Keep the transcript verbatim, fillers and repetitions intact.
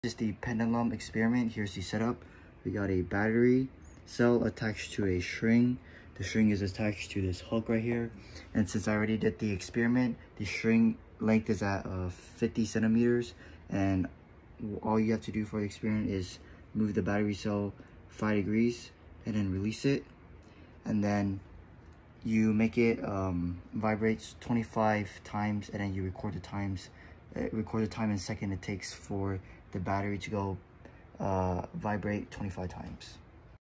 This is the pendulum experiment. Here's the setup. We got a battery cell attached to a string. The string is attached to this hook right here. And since I already did the experiment, the string length is at uh, fifty centimeters. And all you have to do for the experiment is move the battery cell five degrees and then release it. And then you make it um, vibrates twenty-five times, and then you record the times, uh, record the time and second it takes for the battery to go uh, vibrate twenty-five times.